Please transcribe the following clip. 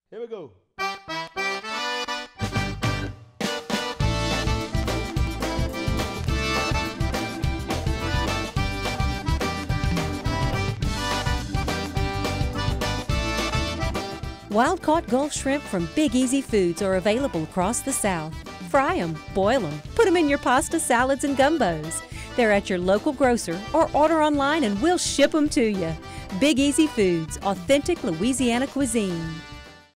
Here we go. Wild-caught Gulf shrimp from Big Easy Foods are available across the South. Fry them, boil them, put them in your pasta, salads, and gumbos. They're at your local grocer or order online and we'll ship them to you. Big Easy Foods, authentic Louisiana cuisine.